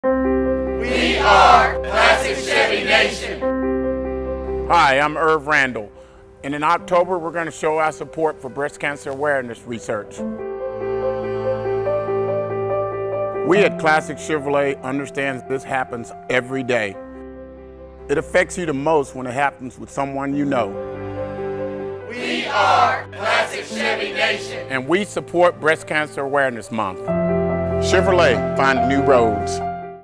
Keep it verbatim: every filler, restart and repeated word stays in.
We are Classic Chevy Nation. Hi, I'm Irv Randall, and in October we're going to show our support for breast cancer awareness research. We at Classic Chevrolet understand this happens every day. It affects you the most when it happens with someone you know. We are Classic Chevy Nation. And we support Breast Cancer Awareness Month. Chevrolet, find new roads.